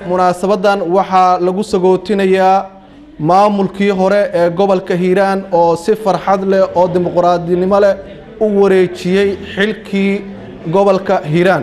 munaasabadan waxaa lagu sagootinayaa maamulkii hore ee gobolka Hiiraan oo si farxad leh oo dimuqraadinimo leh u wareejiyay xilkii gobolka Hiiraan.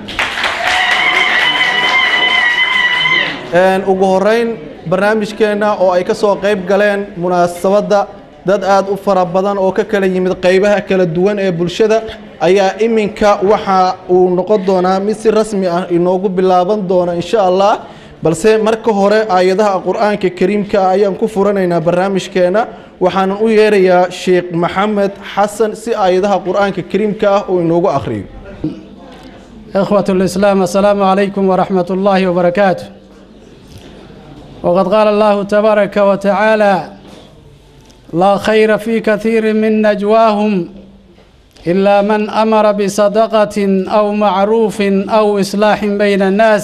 ugu horeyn barnaamijkeena oo ay ka soo qayb galeen munaasabada dad aad u fara badan oo ka kala yimid qaybaha kala duwan ee bulshada ayaa iminka waxa uu noqon doonaa mid si rasmi ah inoogu bilaaban doona insha Allah, balse marka hore aayadaha quraanka kariimka ayaan ku furanaynaa barnaamijkeena. waxaan u yeerayaa Sheikh Maxamed Xasan si aayadaha quraanka kariimka ah uu inoogu akhriyo. ikhwatul islaam, assalaamu alaykum wa rahmatullahi wa barakatuh. وقد قال الله تبارك وتعالى: لا خير في كثير من نجواهم إلا من أمر بصدقة أو معروف أو إصلاح بين الناس.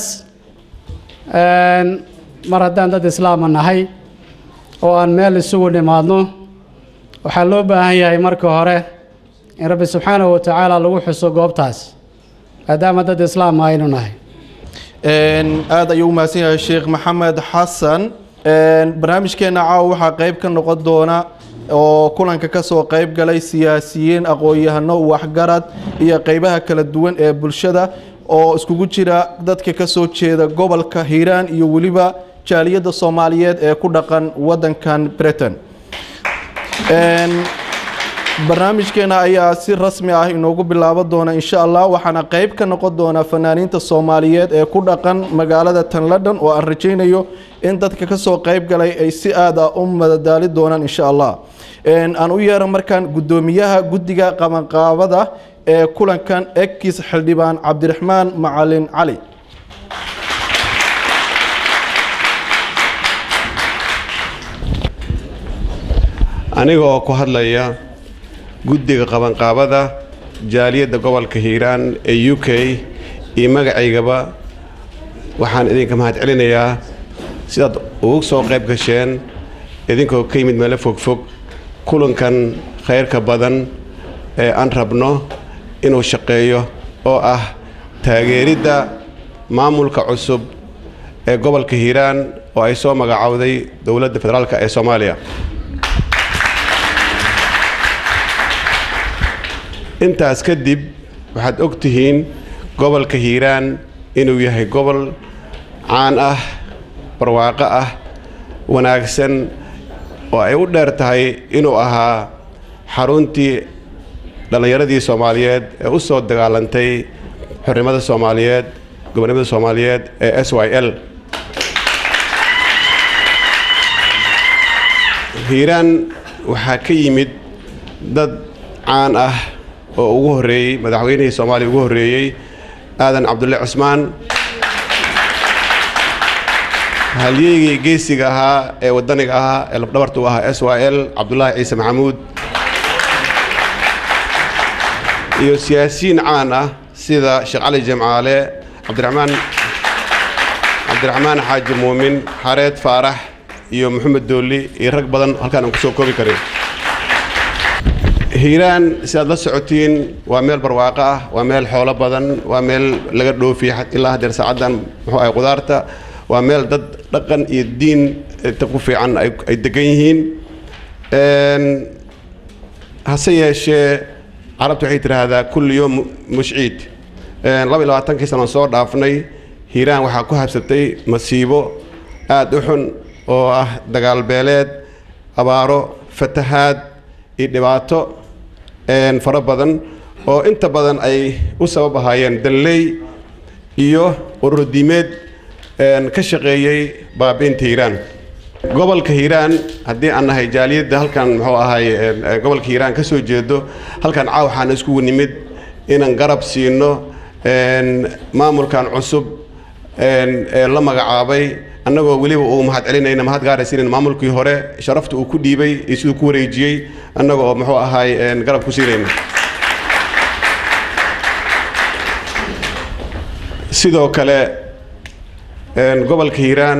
مردان داد إسلام النهي وأن ميل السوء لماذنه وحلو بها مركو هره إن رب سبحانه وتعالى لوح السقوبتاس هذا داد إسلام هاي نهي. aad ayuu mahadsan yahay Sheikh Maxamed Xasan. barnaamijkeena caawa waxaa qayb ka noqon doona oo kulanka ka soo qayb galay siyaasiyiin, aqoon-yahano, waxgarad iyo qaybaha kala duwan ee bulshada oo iskugu jira dadka ka soo jeeda gobolka Hiiraan iyo waliba jaaliyada Soomaaliyeed ee ku dhaqan wadankan Britain. barnaamijkeena ayaa si rasmi ah inoogu bilaaban doona insha Allah, waxaana qayb ka noqon doona fanaaniinta Soomaaliyeed ee ku dhaqan magaalada tan London oo aan rajaynayo in dadka ka soo qayb galay ay si aad ah u madadaali doonaan insha Allah. aan u yeero markaan gudoomiyaha guddiga qabanqaabada ee kulankan Ekis Xildhibaan Cabdiraxmaan Macalin Cali. aniga oo ku hadlaya guddiga qabanqaabada jaaliyadda gobolka Hiiraan ee UK iyo magacaygaba waxaan idinka mahadcelinayaa sidaad ugu soo qayb gasheen idinkoo ka yimid meel fog kulankan khayrka badan ee aan rabno inuu shaqeeyo oo ah taageeridda maamulka cusub ee gobolka Hiiraan oo ay soo magacawday dowladda federaalka ee Soomaaliya. intaas kadib waxaad ogtihiin gobolka Hiiraan inuu yahay gobol caan ah, barwaaqo ah, wanaagsan oo ay u dheer tahay inuu ahaa xaruntii dhalinyaradii Soomaaliyeed ee u soo dagaalantay xornimada Soomaaliyeed, gobonimada Soomaaliyeed ee SYL. Hiiraan waxaa ka yimid dad caan ah oo ugu horeeyay madaxweynihii Soomaaliya ugu horeeyay Aadan Cabdulle Cusmaan, halyeygii geesiga ahaa ee wadaniga ahaa ee lafdhabartu ahaa SYL Cabdullaahi Ciise Maxamuud, iyo siyaasiyiin caan ah sida Sheekh Cali Jamcaale, Cabdiraxmaan Xaaji Muumin, Xareed Faarax iyo Maxamed Dooli iyo rag badan halkaan aan ku soo koobi karin. Hiiraan sidaad la socotiin waa meel barwaaqo ah, waa meel xoolo badan, waa meel laga dhoofiyo ilaa hadeer saacadan muxuu ay qudaarta, waa meel dad dhaqan iyo diin ku fiican ay degan yihiin. hase yeeshee carabtu waxay tiraahdaa kulli yoom mushciid. 22 sano soo dhaafnay Hiiraan waxaa ku habsatay masiibo aad u xun oo ah dagaal beeleed, abaaro, fatahaad iyo dhibaato fara badan oo inta badan ay u sabab ahaayeen dalley iyo urur diimeed ka shaqeeyay baabiinta Hiiraan. gobolka Hiiraan haddii aan nahay jaaliyadda halkan muxuu ahay gobolka Hiiraan ka soo jeedo halkan caaw waxaan isku nimid inaan garab siino maamulkan cusub ee la magacaabay, annagoo waliba uu mahadcelinayna mahad gaaraysiin maamulkii hore sharafta uu ku dhiibay iyo sidoo ku wareejiyay annagoo muxuu ahay garab ku siinayna. sidoo kale gobolka Hiiraan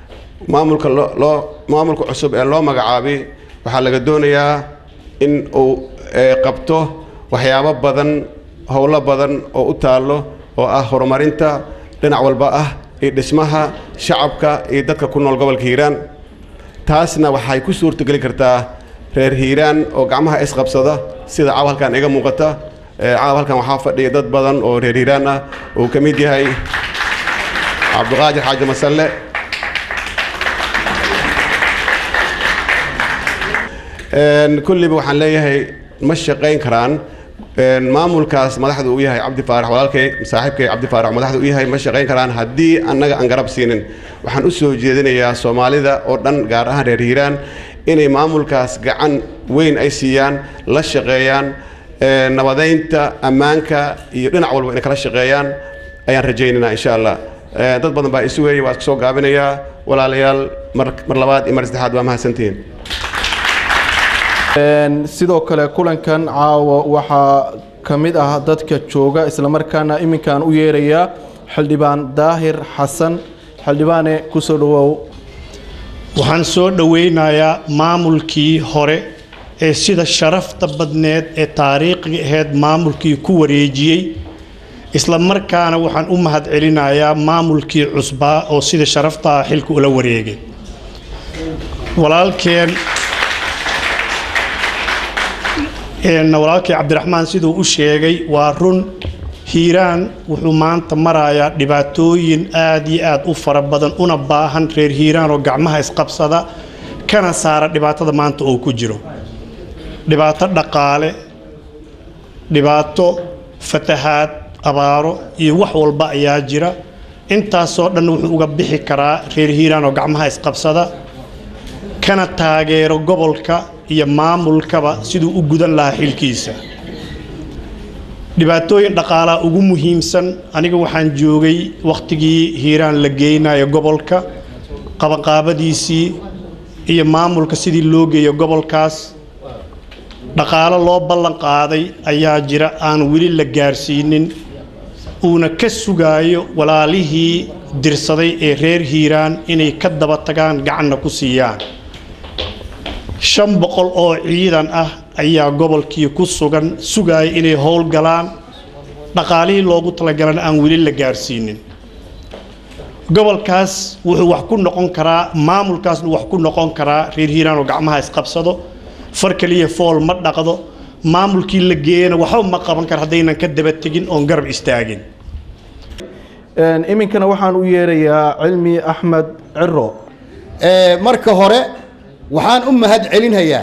maamulka cusub ee loo magacaabay waxaa laga doonayaa in uu qabto waxyaabo badan, howlo badan oo u taalo oo ah horumarinta dhinac walba ah iyo dhismaha shacabka iyo dadka ku nool gobolka hiiraan taasna waxay ku suurtogeli kartaa reer hiiraan oo gacmaha isqabsada sida caawa halkan iga muuqata caawa halkan waxaa fadhiya dad badan oo reer hiiraan ah oo ka mid yahay cabdiqaadir xaaji masalle kulliba waxaan leeyahay ma shaqayn karaan maamulkaas madaxda uu yahay cabdi faarax walaalkay saaxiibkay cabdi faarax madaxda uu yahay ma shaqayn karaan haddii annaga aan garab siinin waxaan u soo jeedinayaa soomaalida oo dhan gaar ahaan reer hiiraan inay maamulkaas gacan weyn ay siiyaan la shaqeeyaan nabadeynta ammaanka iyo dhinac walba inay kala shaqeeyaan ayaan rajaynaynaa insha allah dad badan baa isu weeyay waa iska soo gaabinayaa walaalayaal mar labaad iyo mar saddexaad waa mahadsantihiin sidoo kale kulankan caawa waxaa ka mid ah dadka jooga isla markaana iminkaan u yeerayaa xildhibaan daahir xasan xildhibaane ku soo dhawow waxaan soo dhaweynayaa maamulkii hore ee sida sharafta badneed ee taariikhiga ahayd maamulkii ku wareejiyey isla markaana waxaan u mahadcelinayaa maamulkii cusbaa oo sida sharafta xilka ula wareegay walaalkii cabdiraxmaan siduu u sheegay waa run hiiraan wuxuu maanta marayaa dhibaatooyin aad iyo aad u fara badan una baahan reer hiiraan oo gacmaha isqabsada kana saara dhibaatada maanta oo ku jiro dhibaato dhaqaale dhibaato fatahaad abaaro iyo wax walba ayaa jira intaasoo dhan wuxuu uga bixi karaa reer hiiraan oo gacmaha isqabsada kana taageero gobolka iyo maamulkaba siduu u gudan lahaa xilkiisa dhibaatooyin dhaqaalaha ugu muhiimsan aniga waxaan joogay waqtigii hiiraan la geynayo gobolka qabanqaabadiisii iyo maamulka sidii loo geeyo gobolkaas dhaqaalo loo ballan qaaday ayaa jira aan weli la gaarsiinin uuna ka sugaayo walaalihii dirsaday ee reer hiiraan inay ka daba tagaan gacanna ku siiyaan 500 oo ciidan ah ayaa gobolkii ku sugan sugay inay howl galaan dhaqaalihii loogu talagalay aan weli la gaarsiinin gobolkaas wuxuu wax ku noqon karaa maamulkaas wax ku noqon karaa reer hiiraan oo gacmaha isqabsado far kaliya fool ma dhaqdo maamulkii la geeyana waxba ma qaban kar hadaynan ka daba tagin oo garab istaagin iminkana waxaan u yeerayaa cilmi axmed ciro marka hore waxaan u mahad celinayaa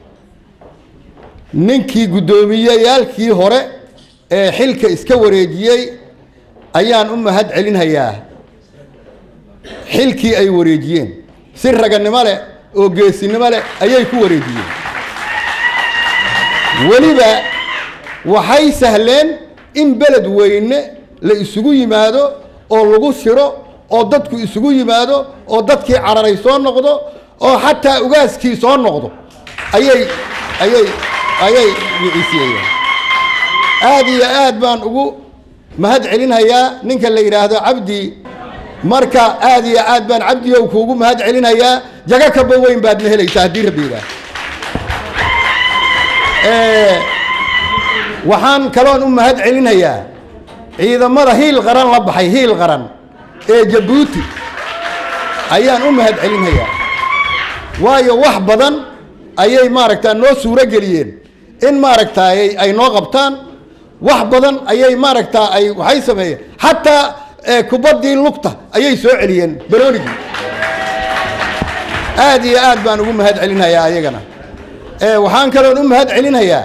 ninkii guddoomiyayaalkii hore ee xilka iska wareejiyey ayaan u mahad celinayaa xilkii ay wareejiyeen si raganimo leh oo geesinimo leh ayay ku wareejiyeen weliba waxay sahleen in beled weyne la isugu yimaado oo lagu shiro oo dadku isugu yimaado oo dadkii cararay soo noqdo oo xataa ugaaskii soo noqdo ayay wiciisiyeen aad iyo aad baan ugu mahad celinayaa ninka la yidhaahdo cabdi marka aad iyo aad baan cabdiyow kuugu mahad celinayaa jago kaba weyn baadna helaysaa haddii rabbi yidhaah waxaan kaloon u mahad celinayaa ciidamada hiil qaran la baxay hiil qaran ee jabuuti ayaan u mahad celinayaa waayo wax badan ayay maaragtaa noo suuro geliyeen in maaragtaa ay noo qabtaan wax badan ayay maaragtaa ay waxay sameeyeen xataa kubaddii lugta ayay soo celiyeen baroonigii aad iyo aad baan ugu mahad celinayaa ayagana waxaan kaloon u mahad celinayaa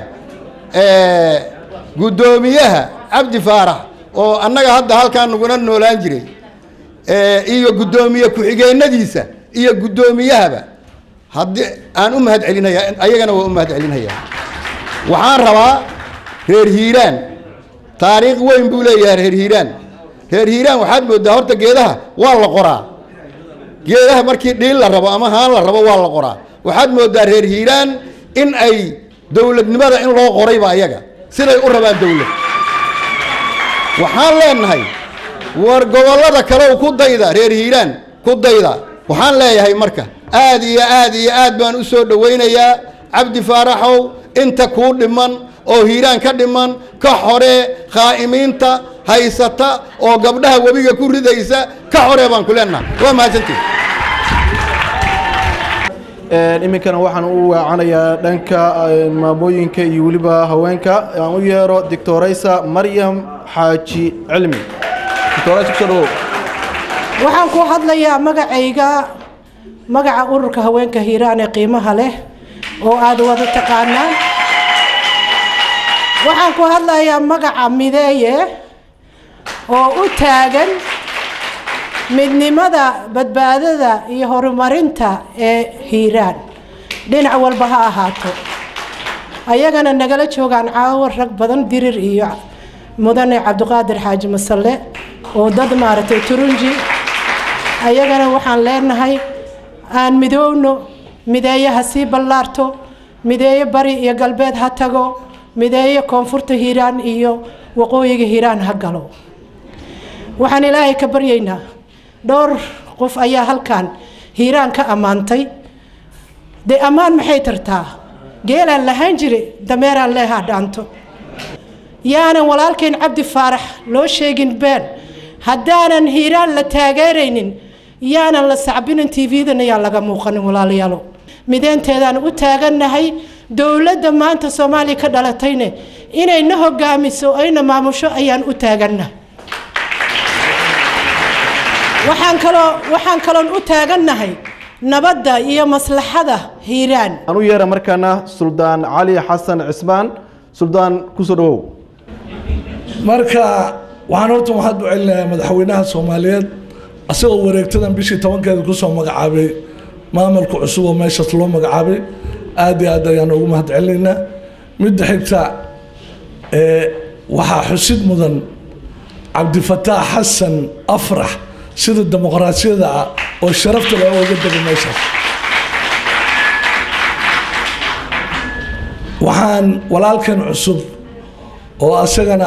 guddoomiyaha cabdi faarax oo annaga hadda halkaan naguna noolaan jiray iyo guddoomiye ku-xigeenadiisa iyo guddoomiyahaba haddii aan u mahad celinayaa ayagana waa u mahad celinayaa waxaan rabaa reer hiiraan taariikh weyn buu leeyahay reer hiiraan waxaad moodaa horta geedaha waa la qoraa geedaha markii dhiil la rabo ama haan la rabo waa la qoraa waxaad moodaa reer hiiraan in ay dowladnimada in loo qorayba ayaga siday u rabaan dowlad waxaan leenahay war gobollada kale ku dayda reer hiiraan ku dayda waxaan leeyahay marka aad iyo aad baan u soo dhawaynayaa cabdi faaraxow inta kuu dhiman oo hiiraan ka dhiman ka hore qaa'imiinta haysata oo gabdhaha webiga ku ridaysa ka xoree baan ku leenahay waa mahadsantihin iminkana waxaan u waacanayaa dhanka maamooyinka iyo weliba haweenka aan u yeero doctoraysa Maryam Xaaji Cilmi doctoraysa kusoo waxaan ku hadlayaa magaca ururka haweenka Hiiraan ee qiimaha leh oo aad wada taqaanaan waxaan ku hadlayaa magaca mideeye oo u taagan midnimada badbaadada iyo horumarinta ee Hiiraan dhinac walba ha ahaato ayagana nagala joogaan caawa rag badan dirir iyo mudane Cabdiqaadir Xaaji Masalle oo dad maartay turunji ayagana waxaan leenahay aan midowno mideeyaha si ballaarto mideeyo bari iyo galbeed ha tago mideeyo koonfurta Hiiraan iyo waqooyiga Hiiraan ha galo waxaan Ilaahay ka baryaynaa dhowr qof ayaa halkan Hiiraan ka amaantay de amaan maxay tartaa geelaan lahaan jiray dameeraan leeyahay dhaanto yaanan walaalkeen Cabdi Faarax loo sheegin been haddaanan Hiiraan la taageeraynin yaanan la sacbinin TV-dan ayaa laga muuqanin walaalayaal mideenteedaan u taagannahay dawladda maanta Soomaaliya ka dhalatayna inay na hogaamiso ayna maamusho ayaan u taagannahay waxaan kaloo u taagannahay nabadda iyo maslaxada Hiiraan aan u yeero markana Suldaan Cali Xasan Cismaan Suldaan ku soo dhawow marka waxaan horta waxaad u celinayaa madaxweynaha Soomaaliyeed asagoo wareegtadan bishii 10keeda ku soo magacaabay maamulka cusub oo meeshaas loo magacaabay aad iyo aad ayaan ugu mahadcelinaynaa midda xigta waxaa xusid mudan Cabdifataax Xasan Afrax sida dimuqraasiyada oo sharafta leh oo uga degay meeshaas waxaan walaalkan cusub oo asagana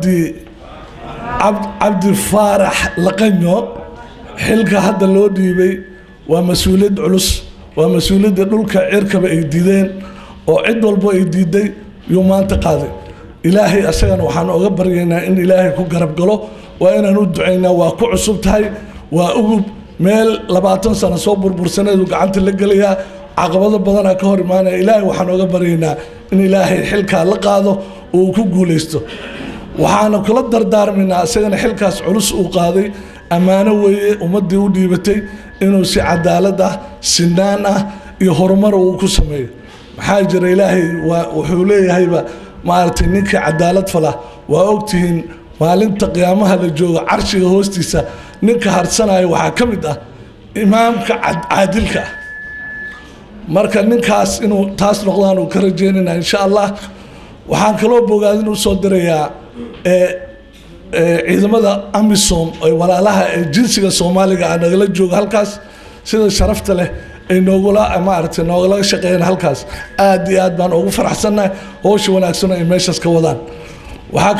Cabdi Faarax Laqanyo xilka hadda loo dhiibay waa mas'uuliyad culus waa mas'uuliyadda dhulka cirkaba ay diideen oo cid walba ay diiday iyo maanta qaaday ilaahay asagana waxaan uga baryaynaa in ilaahay ku garab galo waa inaan u ducaynaa waa ku cusub tahay waa ugub meel 20 sano soo burbursaneedu gacanta la galayaa caqabado badan ka hor imaanaya ilaahay waxaan uga baryaynaa in ilaahay xilka la qaado oo ku guuleysto waxaan kula dardaarmaynaa asagana xilkaas culus uu qaaday amaano weeye ummadii u dhiibatay inuu si cadaalad ah sinaan ah iyo horumar uu ku sameeyo maxaa jira ilaahay wuxuu leeyahayba maartay ninka cadaalad fala waa ogtihiin maalinta qiyaamaha la joogo carshiga hoostiisa ninka harsanayo waxaa ka mid ah imaamka caadilka marka ninkaas inuu taas noqdaan uu ka rajeynayna insha Allah waxaan kaloo bogaadin u soo dirayaa ciidamada AMISOM ay walaalaha jinsiga Soomaaliga aan nagala joogo halkaas sida sharafta leh ay noogula shaqeeyaan halkaas aad iyo aad baan ugu faraxsanahay howsha wanaagsan ay meeshaas ka wadaan waxaa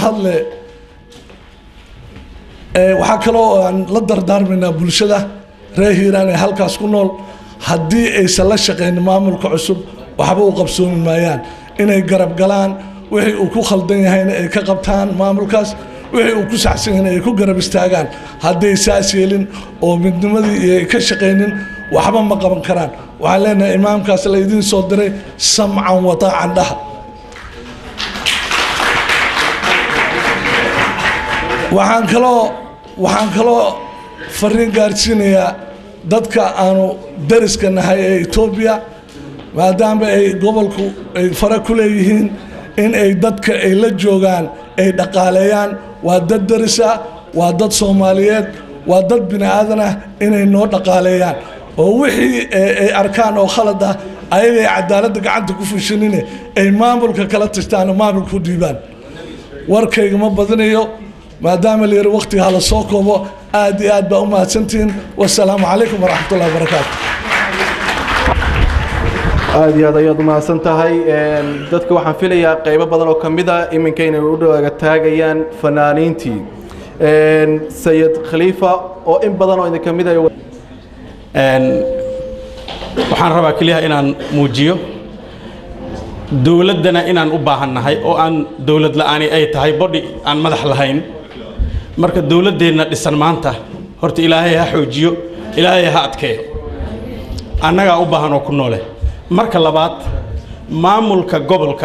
kaloo aan la dardaarmaynaa bulshada reer Hiiraan ee halkaas ku nool haddii aysan la shaqeyn maamulka cusub waxba u qabsoomi maayaan inay garab galaan wixii uu ku khaldan yahayna ay ka qabtaan maamulkaas wixii uu ku saxsan yahayna ay ku garab istaagaan hadday saas yeelin oo midnimadii ay ka shaqeynin waxba ma qaban karaan waxaan leenahay imaamkaas la idin soo diray samcan wa taacan dhaha waxaan kaloo fariin gaarsiinayaa dadka aanu dariska nahay ee Itoobiya maadaama ay gobolku ay fara ku leeyihiin in ay dadka ay la joogaan ay dhaqaaleeyaan waa dad darisa waa dad Soomaaliyeed waa dad bini aadan ah inay noo dhaqaaleeyaan oo wixii ay arkaan oo khalad ah ayaga cadaaladda gacanta ku fushinine ay maamulka kala tashtaan maamulku dhiibaan warkayga ma badanayo maadaama la yiri waqtiga hala soo koobo aad iyo aad baa u mahadsantiin wassalaamu calaykum waraxmatullaahi wabarakaatu aad iyo aad ayaad u mahadsan tahay dadka waxaan filayaa qaybo badan oo ka mid ah iminka inay u dhawaaga taagayaan fanaaniintii sayid khaliifa oo in badan oo idin ka mid ah waxaan rabaa kaliya inaan muujiyo dawladdana inaan u baahannahay oo aan dawlad la'aani ay tahay body aan madax lahayn marka dawladdeena dhisan maanta horta ilaahay ha xoojiyo ilaahay ha adkeeyo annaga u baahan oo ku noole marka labaad maamulka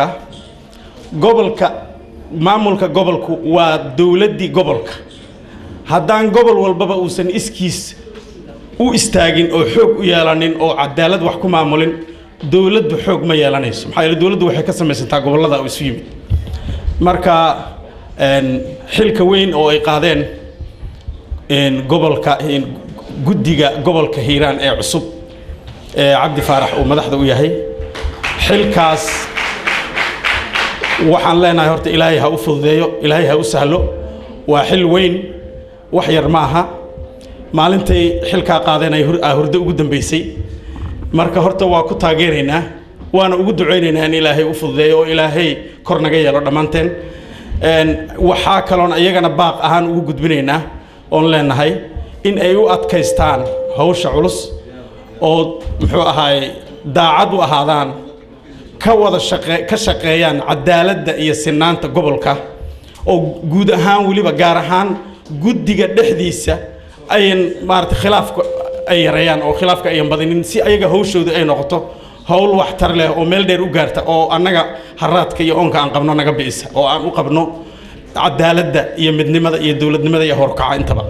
gobolku waa dawladdii gobolka haddaan gobol walbaba uusan iskiis u istaagin oo xoog u yeelanin oo cadaalad wax ku maamulin dawladdu xoog ma yeelanayso maxaa yeelay dawladdu waxay ka samaysantaa gobollada oo isu yimid marka xilka weyn oo ay qaadeen gobolka guddiga gobolka Hiiraan ee cusub Cabdi Faarax oo madaxda u yahay xilkaas waxaan leenahay horta ilaahay ha u fududeeyo ilaahay ha u sahlo waa xil weyn wax yar ma aha maalintay xilka qaadeen ay hurdo ugu dambeysay marka horta waa ku taageeraynaa waana ugu duceynaynaa in ilaahay u fududeeyo oo ilaahay kor naga yeelo dhamaanteen waxa kaloon ayagana baaq ahaan ugu gudbinaynaa oon leenahay in ay u adkaystaan hawsha culus oo muxuu ahaay daacad u ahaadaan ka shaqeeyaan cadaaladda iyo sinaanta gobolka oo guud ahaan waliba gaar ahaan guddiga dhexdiisa ayan maartay khilaafka ay yareeyaan oo khilaafka ayan badinin si ayaga hawshooda ay noqoto hawl wax tar leh oo meel dheer u gaarta oo annaga haraadka iyo oonka aan qabno naga biisa oo aan u qabno cadaaladda iyo midnimada iyo dawladnimada iyo horkaca intaba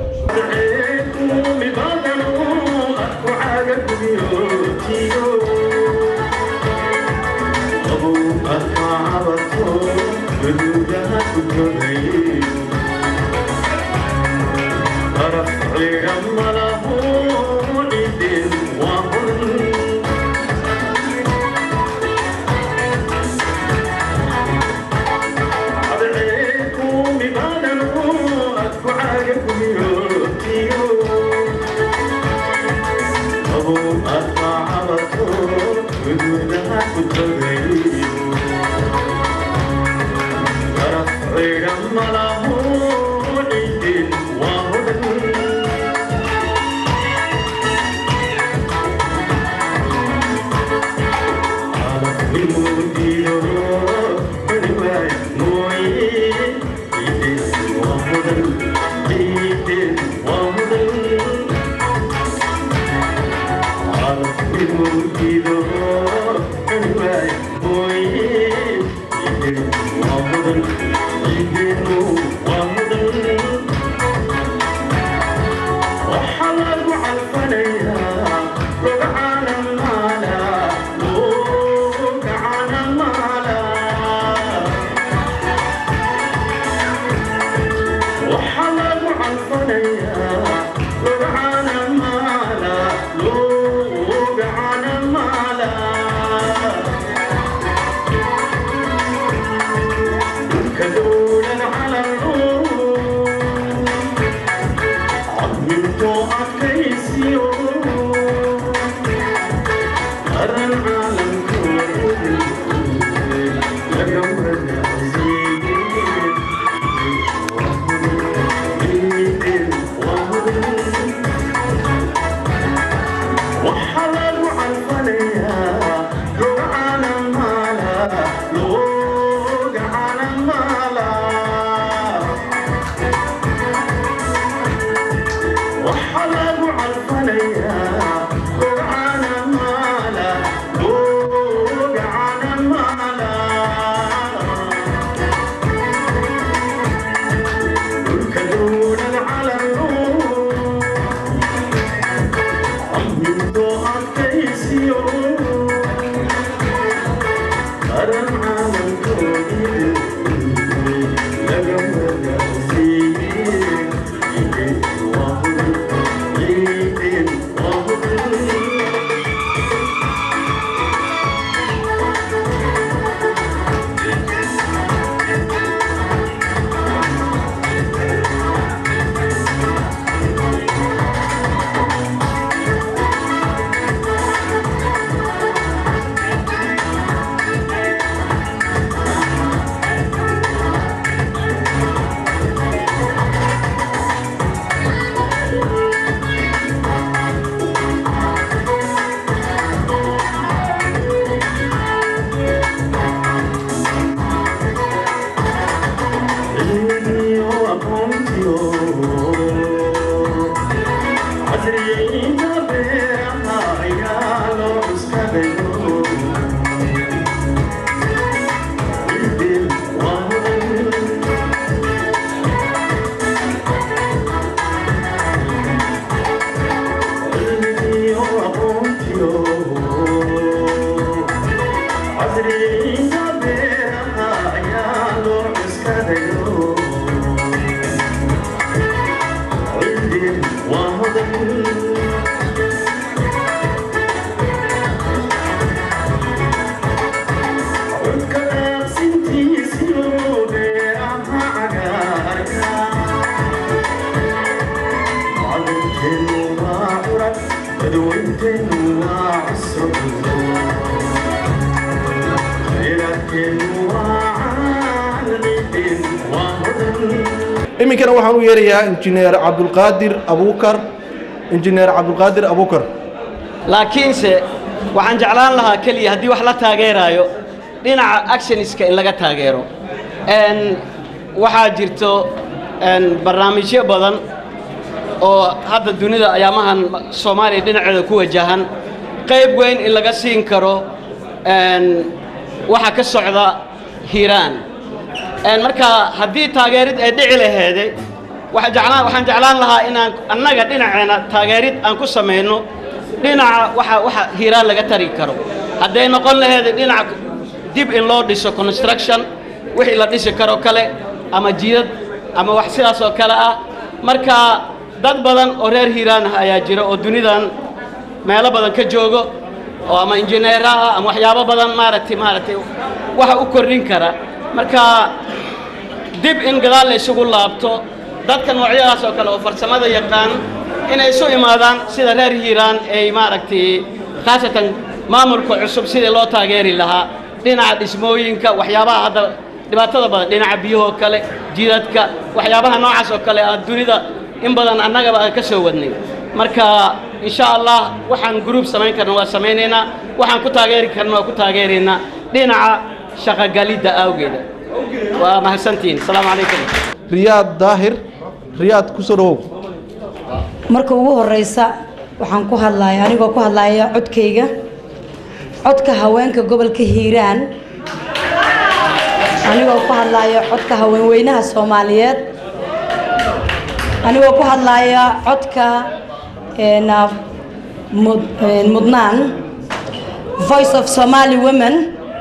iminkana waxaan u yeerayaa injineer cabdulqaadir abuukar laakiinse waxaan jeclaan lahaa keliya haddii wax la taageeraayo dhinaca actioniska in laga taageero waxaa jirto barnaamijyo badan oo hadda dunida ayaamahan Soomaaliya dhinaceeda ku wajahan qayb weyn in laga siin karo waxa ka socda Hiiraan marka haddii taageerid ay dhici lahayd waxaan jeclaan lahaa inaan annaga dhinaceena taageerid aan ku sameeyno dhinaca waxa Hiiraan laga tari karo hadday noqon lahayd dhinaca dib in loo dhiso construction wixii la dhisi karo kale ama jiidad ama wax sidaas oo kale ah marka dad badan oo reer Hiiraan ah ayaa jira oo dunidan meelo badan ka joogo oo ama injineer ah ama waxyaabo badan maaragtay waxa u kordhin kara marka dib in gadaal la isugu laabto dadka noocyadaas oo kale oo farsamada yaqaan inay soo imaadaan sida reer Hiiraan ay maaragtay khaasatan maamulka cusub sidii loo taageeri lahaa dhinaca dhismooyinka waxyaabaha hadda dhibaatada badan dhinaca biyaha kale jiidadka waxyaabaha noocaas oo kale ah dunida in badan annagaba aan ka soo wadnay marka insha Allah waxaan group samayn karno waa sameynayna waxaan ku taageeri karno waa ku taageerina dhinaca shaqo galida awgeeda waa mahadsantiin salaamu calaykum riyaad daahir riyaad ku soo dhawow marka ugu horeysa waxaan ku hadlayaa anigoo ku hadlaya codka haweenka gobolka Hiiraan anigoo ku hadlaya codka haweenweynaha Soomaaliyeed anigoo ku hadlaya codka mudnaan Voice of Somali Women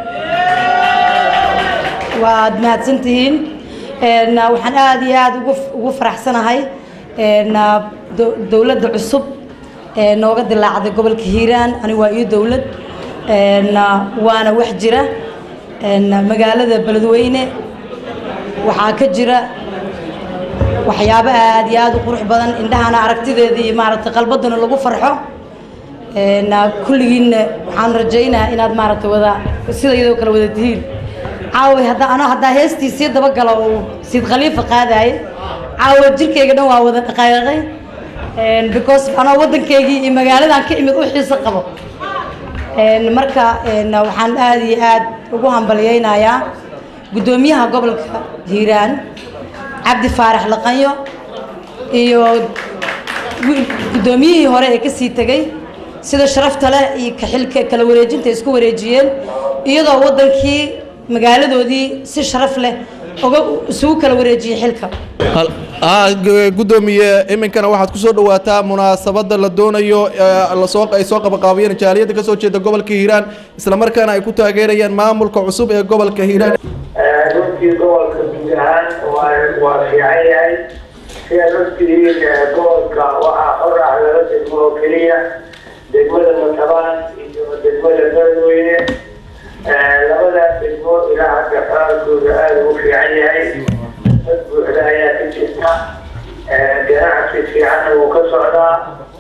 waad mahadsantihiin waxaan aad iyo aad ugu faraxsanahay dawladda cusub nooga dilaacday gobolka Hiiraan ani waa iyo dawlad waana wax jira magaalada Beledweyne waxaa ka jira waxyaabo aad iyo aad u qurux badan indhahana aragtideedii maaragtay qalbadana lagu farxo kulligiin waxaan rajaynayaa inaad maaragtay wada sida iyadoo kala wada tihiin caawi hadda heestiisii daba galo oo Siid Khalifa qaadaay caawi jirkeyga dhan waa wada dhaqaaqay because ana wadankeygii iyo magaaladan ka imid u xiiso qabo marka waxaan aad iyo aad ugu hambaliyaynayaa gudoomiyaha gobolka Hiiraan Cabdi Faarax Laqanyo iyo gudoomiyihii hore ee ka sii tagay sida sharafta leh iyo ka xilka kala wareejinta isku wareejiyeen iyadoo wadankii magaaladoodii si sharaf leh isugu kala wareejiyay xilka gudoomiye iminkana waxaad ku soo dhawaataa munaasabada la doonayo ay soo qabaqaabiyeen jaaliyada ka soo jeeda gobolka Hiiraan isla markaana ay ku taageerayaan maamulka cusub ee gobolka Hiiraan runtii gobolka Hiiraan waa fiican yahay sida runtii gobolka waxaa xor ah laba degmo oo keliya degmada Matabaan iyo degmada Beledweyne labadaas degmo ilaa hadda xaalkooda aad ugu fiican yahay dad buuxda ayaa ka jirta ganacsi fiicanna wuu ka socdaa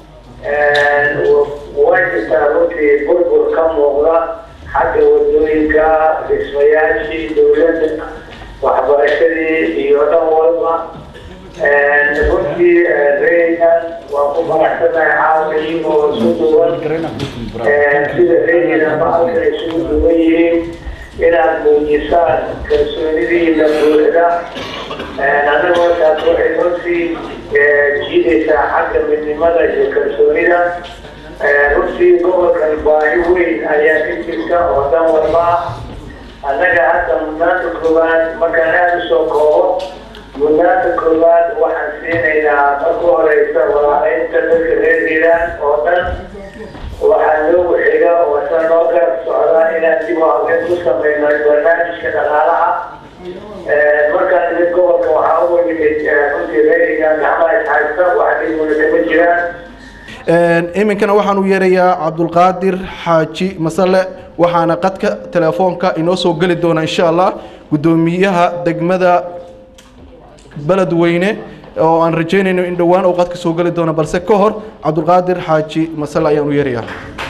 way jirtaa runtii burbur ka muuqda xagga wadooyinka dhismayaashii dowladda waxbarashadii iyo dhan walba runtii reegan waa ku faraxsanahay caalamkii oo isu duwan sida reegan ama halka isugu duwan yihiin inaad muujisaan kalsoonidiina buuxda annagoo taas waxay runtii jiidaysaa xagga midnimada iyo kalsoonida. runtii gobolkan baahi weyn ayaa ka jirta oo dan walba ah. annaga hadda mudnaanta koowaad markaan aada u soo koobo mudnaanta koowaad waxaan siinaynaa marka horeysa walaalaynta dadka reer hiiraan oo dhan. waxaa noogu xiga oo isla noo garab socdaa inaan dib u habeyn ku sameyno barnaamijka dhaqaalaha. markaan imid gobolka waxaa uga yimid runtii reer hiiraan gacmaha ishaysta wax dhibuna kama jiraan. iminkana waxaan u yeerayaa cabdulqaadir xaaji masale waxaana qadka telefoonka inoo soo geli doona insha allah gudoomiyaha degmada beledweyne oo aan rajeynayno in dhowaan uu qadka soo geli doono balse ka hor cabdulqaadir xaaji masale ayaan u yeerayaa.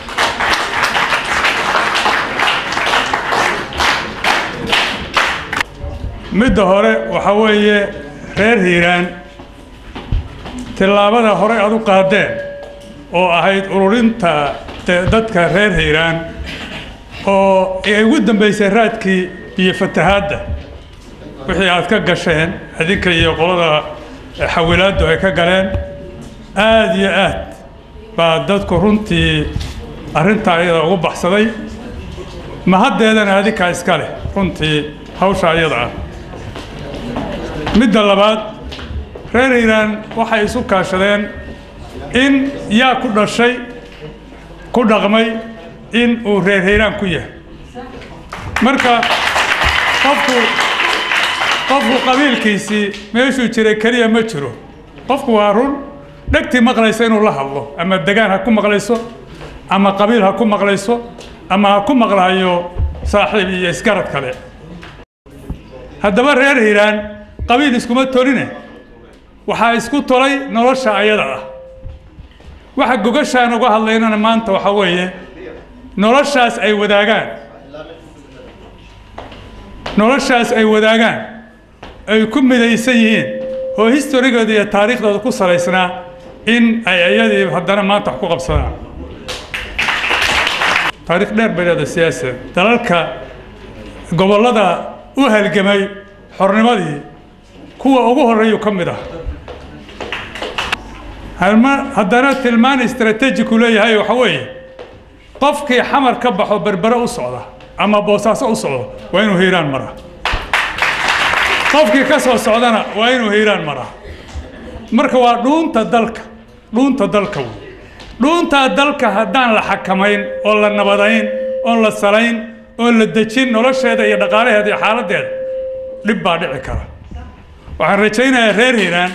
midda hore waxa weeye reer hiiraan tillaabada hore aad u qaadeen oo ahayd ururinta dadka reer hiiraan oo ay ugu dambeysay raadkii biyo fatahaadda wixii aad ka gasheen adinka iyo qolada xawilaaddu ay ka galeen aad iyo aad baa dadku runtii arrintaa iyada ugu baxsaday mahaddeedana adinkaa iska leh runtii hawsha iyada ah. midda labaad reer hiiraan waxay isu kaashadeen in yaa ku dhashay ku dhaqmay in uu reer hiiraan ku yahay. marka qofku qabiilkiisii meeshuu jiray keliya ma jiro. qofku waa run dhegtii maqlaysa inuu la hadlo ama degaan ha ku maqlayso ama qabiil ha ku maqlayso ama ha ku maqlayo saaxiib iyo isgarad kale. haddaba reer hiiraan qabiil iskuma toline waxaa isku tolay nolosha ayada ah. waxa gogashaan uga hadlaynana maanta waxa weeye noloshaas ay wadaagaan ay ku midaysan yihiin oo historigooda iyo taariikhdooda ku salaysnaa in ay ayadii haddana maanta wax ku qabsadaan. taariikh dheer bay leedahay siyaasad dalalka gobollada u halgamay xornimadii kuwa ugu horreeyuu ka mid ah. haddana tilmaan istaraatiijiku leeyahay waxa weeye qofkii xamar ka baxo berbere u socda ama boosaaso u socdo waa inuu hiiraan maraa. qofkii ka soo socdana waa inuu hiiraan maraa. marka waa dhuunta dalka wey. dhuuntaa dalka haddaan la xakamayn oo la nabadayn oon la salayn oon la dejin nolosheeda iyo dhaqaalaheeda iyo xaaladdeeda dhib baa dhici kara. waxaan rajaynayaa reer hiiraan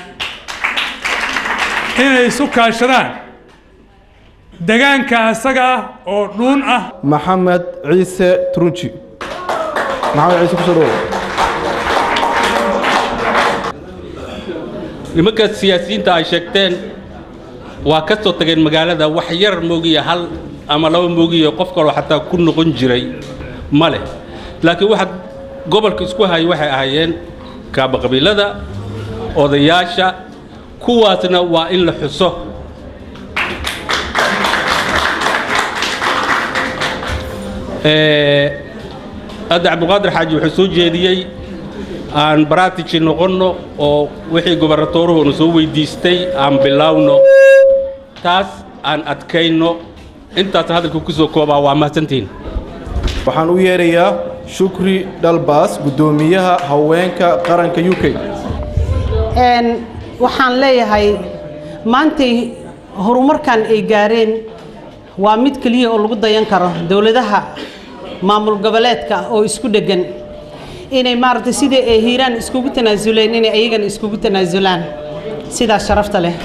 inay isu kaashadaan degaanka asaga ah oo dhuun ah. maxamed ciise turunji kusoo dhawow. nimanka siyaasiyiinta ay sheegteen waa ka soo tageen magaalada wax yar moogiya hal ama laba moogiya qof kaloo xataa ku noqon jiray ma leh. laakiin waxa gobolka isku hayay waxay ahaayeen kaaba qabiilada odayaasha kuwaasna waa in la xuso. hadda cabdulqaadir xaaji wuxuu soo jeediyey aan baraatiji noqonno oo wixii gobernatooruhu soo weydiistay aan bilaawno taas aan adkayno. intaas hadalku ku soo koobaa waa mahadsantihiin. waxaan u yeerayaa shukri dhalbaas gudoomiyaha haweenka qaranka UK. waxaan leeyahay maantay horumarkan ay gaareen waa mid kaliya oo lagu dayan karo dawladaha maamul goboleedka oo isku dhagan inay maartay sidii ay hiiraan iskugu tanaasuleen inay ayagana iskugu tanaasulaan sidaas sharafta leh.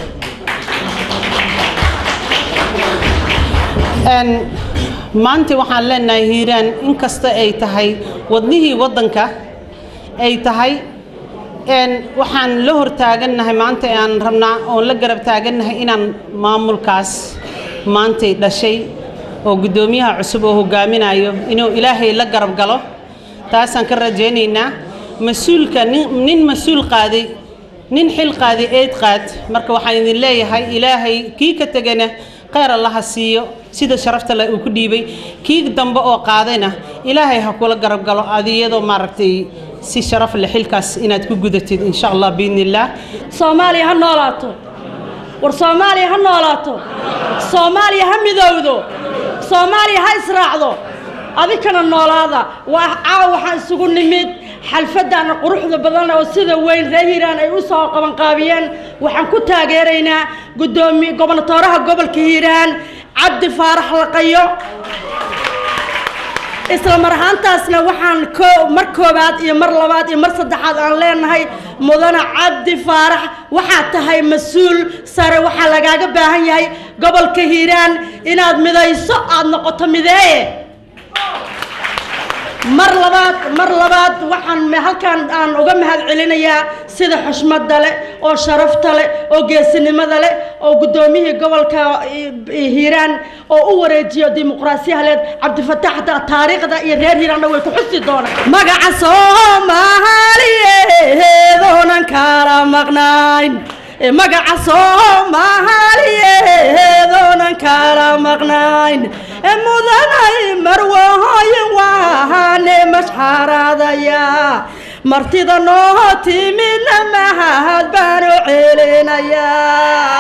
maanta waxaan leenahay hiiraan inkasta ay tahay wadnihii waddanka ay tahay waxaan la hortaagannahay maanta aan rabnaa oon la garab taagannahay inaan maamulkaas maantay dhashay oo gudoomiyaha cusub oo hogaaminayo inuu ilaahay la garab galo. taasaan ka rajaynaynaa mas-uulka nin mas-uul qaaday nin xil qaaday eed qaad. marka waxaan idin leeyahay ilaahay kii ka tegana khayr allaha siiyo sida sharafta leh uu ku dhiibay kii dambe oo qaadayna ilaahay ha kula garab galo adiyadoo maaragtay si sharaf leh xilkaas inaad ku gudatid insha Allah biidnillah. Soomaaliya ha noolaato, war Soomaaliya ha noolaato, Soomaaliya ha midowdo, Soomaaliya ha israacdo, adikana noolaada. waxaan isugu nimid xalfadan quruxda badan oo sida weyn reer Hiiraan ay u soo qaban qaabiyeen. waxaan ku taageeraynaa gudoomiye gobernatooraha gobolka Hiiraan Cabdi Faarax Laqayo. isla mar ahaantaasna waxaan mar koobaad iyo mar labaad iyo mar saddexaad aan leenahay mudane Cabdi Faarax waxaad tahay mas'uul sare. waxaa lagaaga baahan yahay gobolka Hiiraan inaad midayso, aad noqoto mideeye. mar labaad waxaan halkan aan uga mahad celinayaa sida xushmada leh oo sharafta leh oo geesinimada leh oo gudoomiyihii gobolka Hiiraan oo u wareejiyo dimuqraasiyada Cabdi Fataax taariikhda iyo reer Hiiraan way ku xusi doonaan. magaca Soomaaliyeed oonan kala maqnayn, magaca Soomaaliyeed oonan kala maqnayn, mudanay marwahooyin waane mashxaradaya. martida noo timidna mahad baan u celinayaa.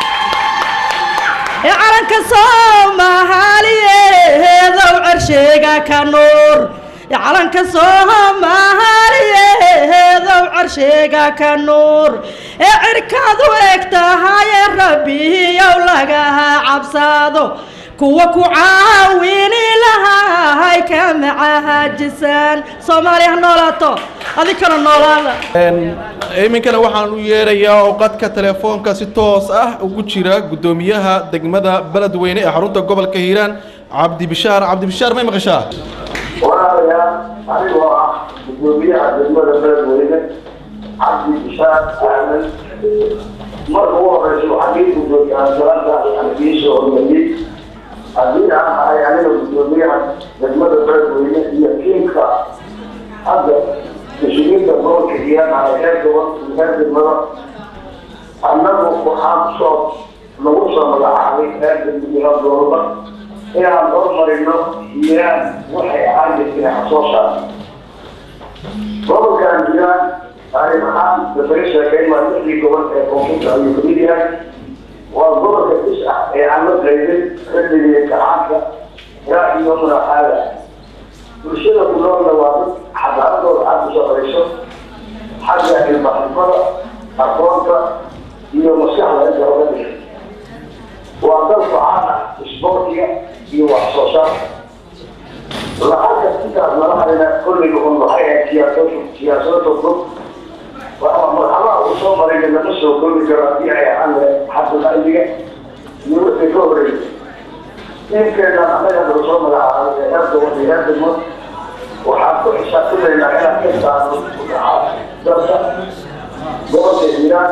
calanka Soomaaliyeed oo carshiga ka nuur, calanka Soomaaliyeed oo carshiga ka nuur. cirkaadu egtahay rabbiyow laga cabsado, kuwa ku caawini lahay ka macaajisan. Soomaaliya ha noolaato, adikana noolaada. iminkana waxaan u yeerayaa oo qadka telefoonka si toos ah ugu jira gudoomiyaha degmada Beledweyne ee xarunta gobolka Hiiraan Cabdi Bishaar. Cabdi Bishaar ma maqashaa? walaalayaal anigoo ah gudoomiyaha degmada Beledweyne Cabdi Bishaar Ahmed. marka ugu horeysa waxaan gudoomiyaha dalka Angiisho Ormadi. haddii aan ahay aniga gudoomiyaha degmada Beledweyne iyo tiimka hadda مسؤولين الدور كثيرا على هذا الوقت من هذا المرض أنه وحام صوت نوصل لعالي هذا المجال ضرورة إلى أن نظهر إنه إيران وحي عالي في حصوصة ضرورة كان إيران على محام بفريسة كلمة نحلي كوانت كونفليكت اليوكريديا والضرورة تسعى عمد غيرين خلي كعاكة رأي يومنا هذا bulshada ku nool waa xadaarado aad u shaqeyso xagga ilmaha aqoonta iyo maskaxda inta uga dhigay. waa dad facaana isboortiga iyo wax soo saarka. lacagta intaas lala hadina kulliga un waxay ahayd siyaasado fog. waa marxalada uu soo maray lama soo koobi karo haddii ay ahaan xadda qalbiga iyo wixii ka horreeyay. ninkeena annaga lagu soo magacaabay heerka wadiyadimo waxaan ku xisaabtamaynaa inaan ka saarno dalka gobolka Hiiraan.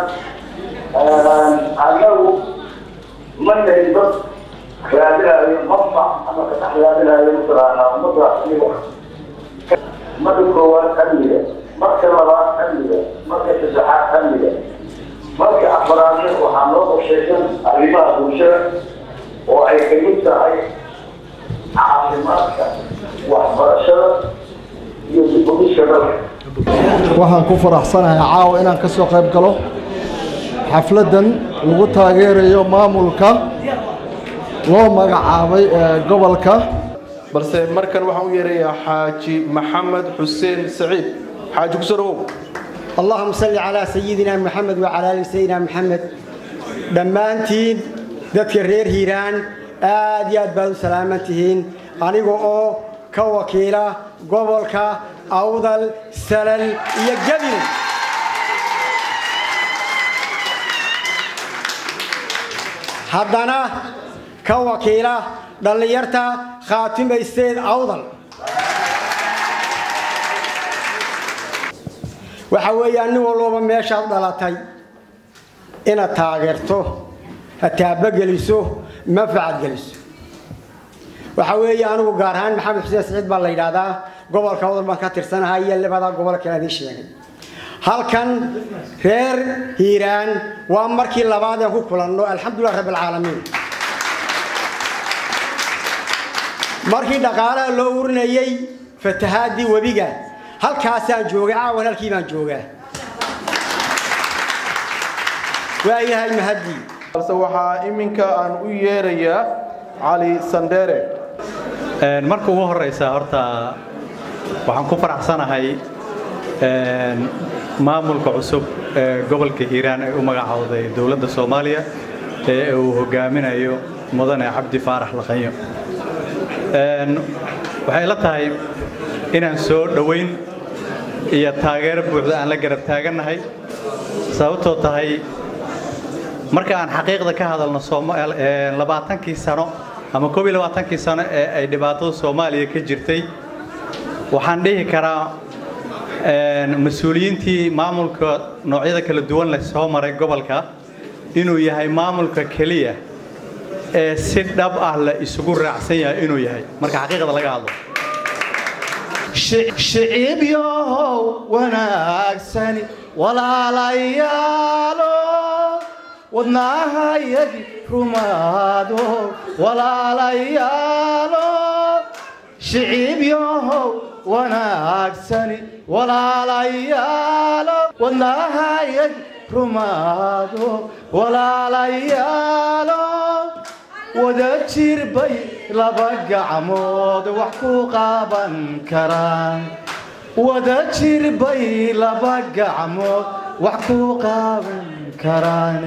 annagu ma nahin dad raadinayo manfac ama ka dhex raadinayo mataqaanaa ummadda iyaga. marka koowaad amniga, marka labaad amniga, marka saddexaad amniga, marka afaraadna waxaa noo qorshaysan arrimaha bulshada oo ay ka mid tahay caafimaadka, waxbarashada iyo dib-u-dhiska dalka. waxaan ku faraxsanahay caawa inaan ka soo qayb galo xafladan lagu taageerayo maamulka loo magacaabay gobolka. balse markan waxaan u yeerayaa Xaaji Maxamed Xuseen Saciid. xaaji ku soo dhawow. اللهم صل على سيدنا محمد وعلى ال سيدنا محمد. dhammaantiin dadka reer Hiiraan aad iyo aad baad u salaamantihiin aniga oo ka wakiila gobolka Awdal, Salal iyo Gabil. haddana ka wakiila dhalinyarta Khaatime State Awdal. waxa weeyaan nin walba meeshaad dhalatay inaad taageerto, taabageliso, manfaacad geliso. waxa weeyaan anigu gaar ahaan Maxamed Xuseen Saciid baa la yiraahdaa, gobolka Awdal baan ka tirsanahay iyo labada gobol kale aan sheegay. halkan reer Hiiraan waa markii labaad ee ku kulanno alxamdulillah rabbil caalamiin. markii dhaqaalaha loo urinayay fatahaadii webiga halkaasaan joogay caawan halkii baan joogaa waayahay mahadii balse waxaa iminka aan u yeerayaa cali sandheere marka ugu horeysa horta waxaan ku faraxsanahay maamulka cusub ee gobolka Hiiraan ay u magacawday dawladda Soomaaliya ee uu hogaaminayo mudane Cabdi Faarax Laqanyo waxay la tahay inaan soo dhaweyn iyo taageero buuxda aan la garab taaganahay sababtoo tahay marka aan xaqiiqda ka hadalno 20 sano ama 22 sano ee ay dhibaatada Soomaaliya ka jirtay waxaan dhihi karaa mas'uuliyiintii maamulka noocyada kala duwan leh soo maray gobolka inuu yahay maamulka kaliya ee si dhab ah la isugu raacsan yahay inuu yahay marka xaqiiqda laga hadlo shicib yow wanaagsani walaalayaalo wadnaahayagi rumaado walaalayaalo shicib yow wanaagsani walaalayaalo wadnaahayagi rumaado walaalayaalo wada jirbay laba gacmood wax ku qaban karaan wada jirbay laba gacmood wax ku qaban karaan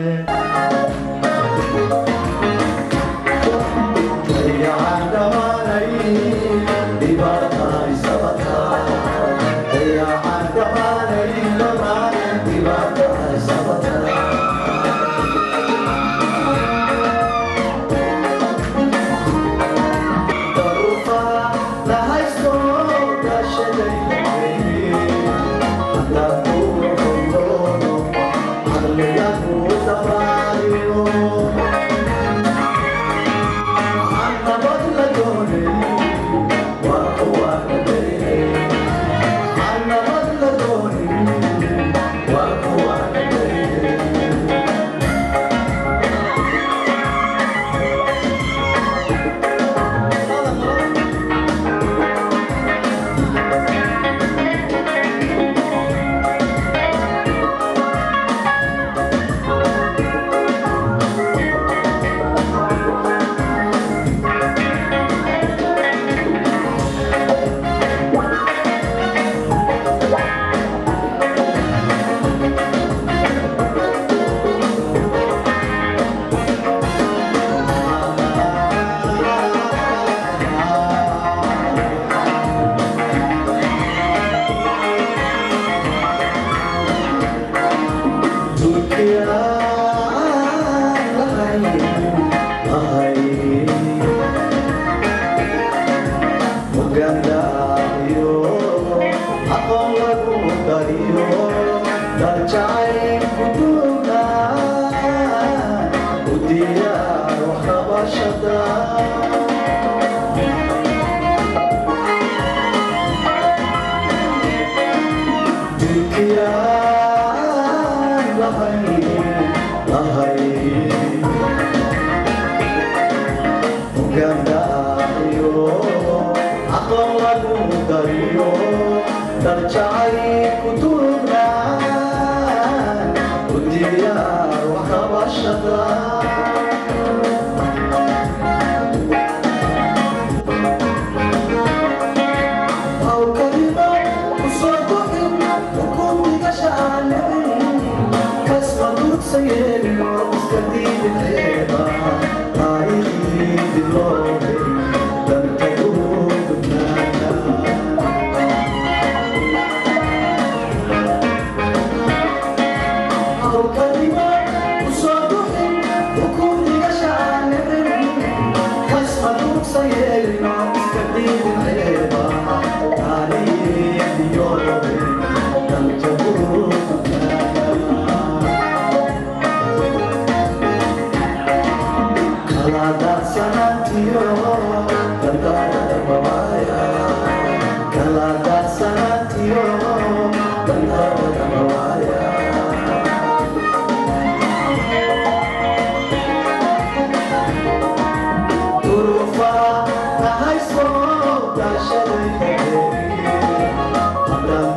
Turufa, na high school,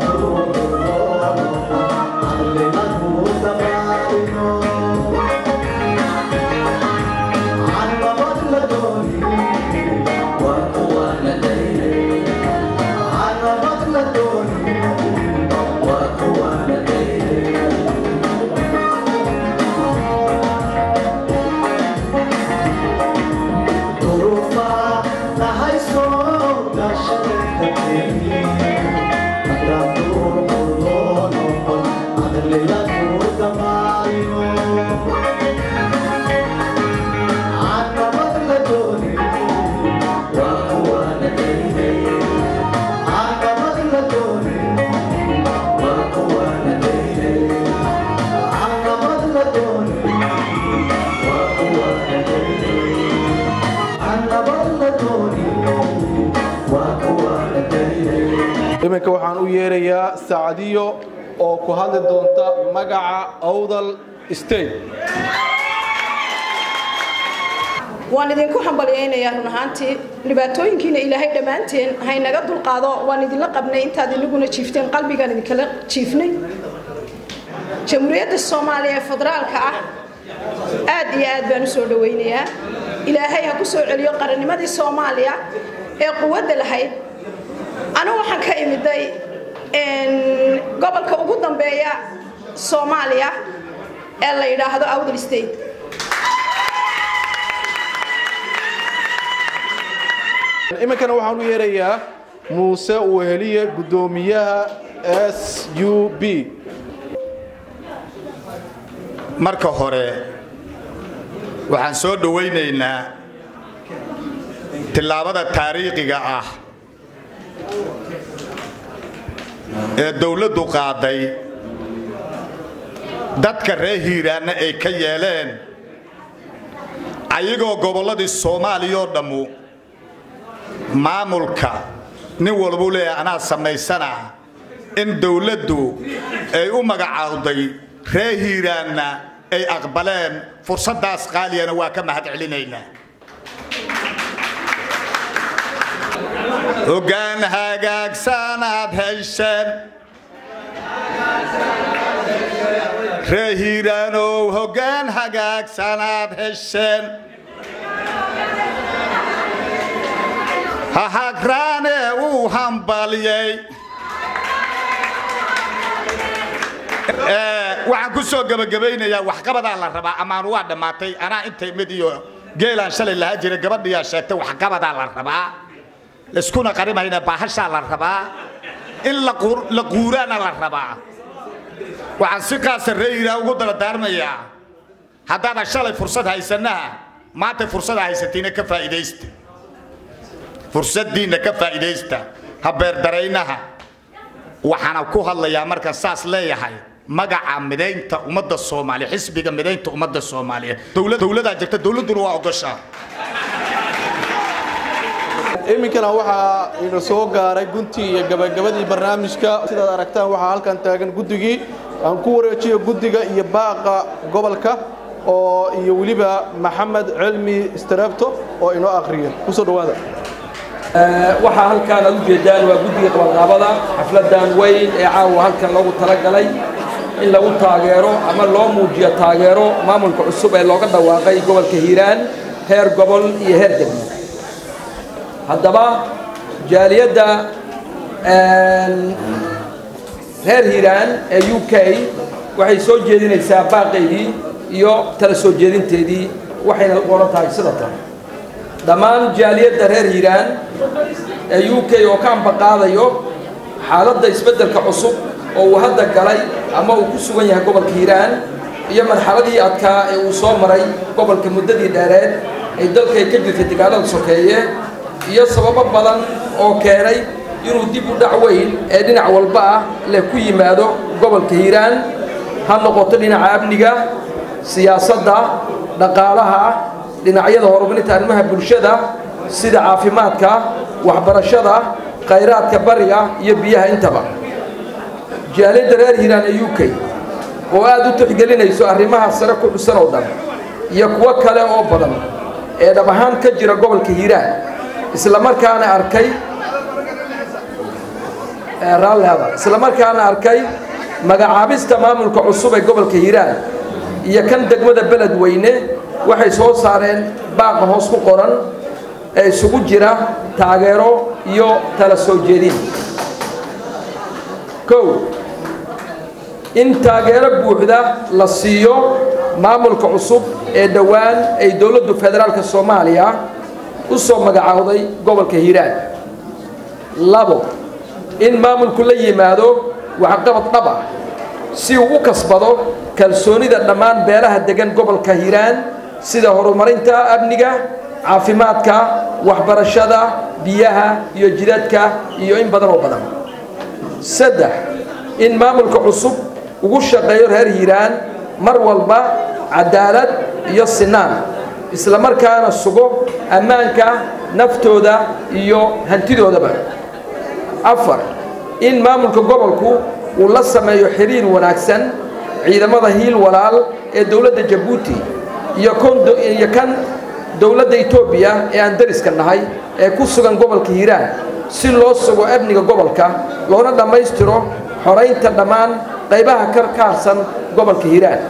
iminka waxaan u yeerayaa Saacadiyo oo ku hadli doonta magaca Awdal State. waan idinku hambalyeynaya run ahaantii dhibaatooyinkiina ilaahay dhammaanteen haynaga dulqaado waan idinla qabnay intaad inaguna jiifteen qalbigaan idinkala jiifnay jamhuuriyadda Soomaaliya ee federaalka ah aad iyo aad baan u soo dhaweynayaa ilaahay ha ku soo celiyo qarannimadii Soomaaliya ee quwadda lahayd ana waxaan ka imiday gobolka ugu dambeeya Soomaaliya ee la yiraahdo Awdal State iminkana waxaan u yeerayaa Muuse Weheliye gudoomiyaha SUB. marka hore waxaan soo dhaweynaynaa tilaabada taariikhiga ah ee dawladdu qaaday dadka reer Hiiraan ay ka yeeleen ayagoo gobolladii Soomaaliya oo dhammu maamulka nin walba leeyahay anaa samaysana in dawladdu ay u magacaawday reer Hiiraanna ay aqbaleen fursadaas qaaliyana waa ka mahad celinaynaa hoggaan hagaagsanad hesheen reer Hiiraanow hoggaan hagaagsanad hesheen hagrane uu hambaliyay waxaan ku soo gabagabeynayaa wax qabada la rabaa amaan waa dhamaatay ana intay mid iyo geelan shalay la jiray gabadhiya sheegtay wax qabada la rabaa iskuna qarimayna baahasha la rabaa in la quurana la rabaa waxaan si qaas reeyra ugu dardaarmayaa hadda shalay fursad haysanaha maanta fursad haysatina ka faa'iideysta fursaddiina ka faa'iideysta habeer dareynaha waxaan ku hadlayaa marka saas leeyahay magaca mideynta ummadda Soomaaliya xisbiga mideynta ummadda Soomaaliya dawladda jirta dawladdu waa ogashaa iminkana waxa ina soo gaaray gunti iyo gabagabadii barnaamijka sidaad aragtaan waxa halkan taagan guddigii aan ku wareejiyo guddiga iyo baaqa gobolka oo iyo waliba Maxamed Cilmi Istarabto oo inoo akhriyo ku soo dhawaada waxaa halkaan aad u jeedaan waa guddiga qabanqaabada xafladan weyn ee caawa halkan loogu talagalay in lagu taageero ama loo muujiyo taageero maamulka cusub ee looga dhawaaqay gobolka Hiiraan heer gobol iyo heer degmo haddaba jaaliyadda reer Hiiraan ee UK waxay soo jeedinaysaa baaqeydii iyo tala soo jeedinteedii waxayna qoran tahay sida tan dhammaan jaaliyadda reer Hiiraan ee UK oo ka ambaqaadayo xaaladda isbeddelka cusub oo uu hadda galay ama uu ku sugan yahay gobolka Hiiraan iyo marxaladii adkaa ee uu soo maray gobolka muddadii dheereed ee dalka ka jirtay dagaalada sokeeye iyo sababo badan oo keenay inuu dib u dhac weyn ee dhinac walba ah leh ku yimaado gobolka Hiiraan ha noqoto dhinaca amniga siyaasadda dhaqaalaha dhinacyada horumarinta arrimaha bulshada sida caafimaadka waxbarashada khayraadka bariga iyo biyaha intaba jaaliyadda reer Hiiraan ee UK oo aad u tixgelinayso arrimaha sare ku xusan oo dhan iyo kuwa kale oo badan ee dhab ahaan ka jira gobolka Hiiraan isla markaana arkay magacaabista maamulka cusub ee gobolka Hiiraan iyo kan degmada Beledweyne waxay soo saareen baaq hoos ku qoran ee isugu jira taageero iyo tala soo jeedin in taageero buuxda la siiyo maamulka cusub ee dhawaan ay dawladda federaalka Soomaaliya u soo magacaawday gobolka Hiiraan in maamulku la yimaado waxqabad dhab ah si uu u kasbado kalsoonida dhammaan beelaha degan gobolka Hiiraan sida horumarinta amniga caafimaadka waxbarashada biyaha iyo jidadka iyo in badan oo badan in maamulka cusub ugu shaqeeyo reer Hiiraan mar walba cadaalad iyo sinaan isla markaana sugo ammaanka naftooda iyo hantidoodaba in maamulka gobolku uu la sameeyo xiriir wanaagsan ciidamada hiil walaal ee dowladda jabuuti iyo kan dowladda etoobiya ee aan dariska nahay ee ku sugan gobolka hiiraan si loo sugo amniga gobolka loona dhammaystiro xoraynta dhammaan qaybaha ka harsan gobolka hiiraan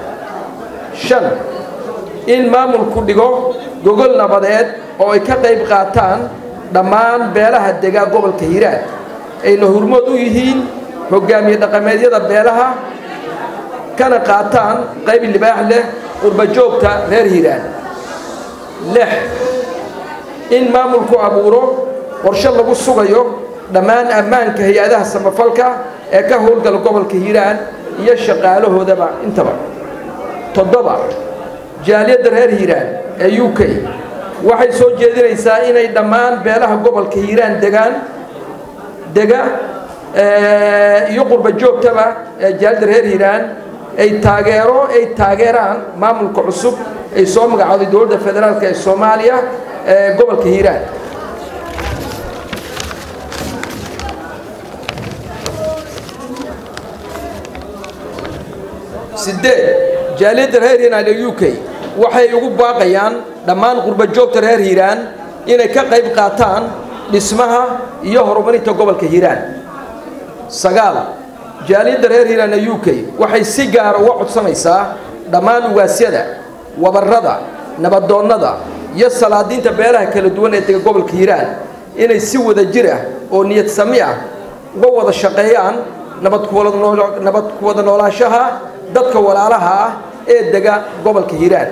5 in maamulku dhigo gogol nabadeed oo ay ka qayb qaataan dhammaan beelaha dega gobolka hiiraan ayna hormood u yihiin hogaamiye dhaqameedyada beelaha kana qaataan qayb libaax leh qurba joogta reer hiiraan 6 in maamulku abuuro qorshe lagu sugayo dhammaan ammaanka hay-adaha samafalka ee ka howlgala gobolka hiiraan iyo shaqaalahoodaba intaba 7 jaaliyadda reer hiiraan ee UK waxay soo jeedinaysaa inay dhammaan beelaha gobolka hiiraan iyo qurba joogtaba ee jaaliyadda reer hiiraan ay taageeraan maamulka cusub ay soo magacowday dowladda federaalka ee Soomaaliya ee gobolka hiiraan jaaliyadda reer hiiraan ee UK waxay ugu baaqayaan dhammaan qurba joogta reer hiiraan inay ka qayb qaataan dhismaha iyo horumarinta gobolka hiiraan 9 jaaliyadda reer hiiraan ee UK waxay si gaar ah uga codsanaysaa dhammaan ugaasyada wabarrada nabadoonnada iyo salaadiinta beelaha kala duwan ee dega gobolka hiiraan inay si wada jir ah oo niyad sami ah uga wada shaqeeyaan nabad ku wada noolaanshaha dadka walaalaha ah ee dega gobolka hiiraan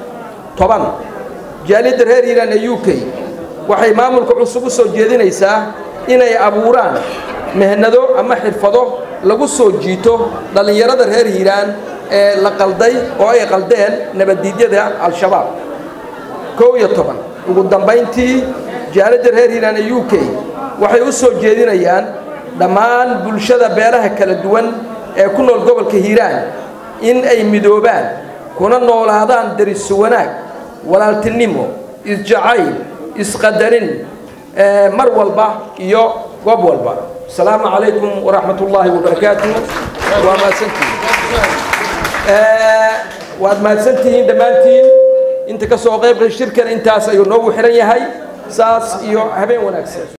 10 jaaliyadda reer hiiraan ee UK waxay maamulka cusub u soo jeedinaysaa inay abuuraan mehnado ama xirfado lagu soo jiito dhalinyarada reer hiiraan ee la qalday oo ay qaldeen nabadiidyada al-shabaab 11 ugu dambeyntii jaaliyadda reer hiiraan ee UK waxay u soo jeedinayaan dhammaan bulshada beelaha kala duwan ee ku nool gobolka hiiraan in ay midoobaan kuna noolaadaan daris wanaag walaaltinimo isjacayl isqadarin mar walba iyo goob walba السلام عليكم ورحمة الله وبركاته وما سنتين دمانتين انت كسو غيب الشركة انت سيو نوو حرين يهي ساس يو هبين ونكسر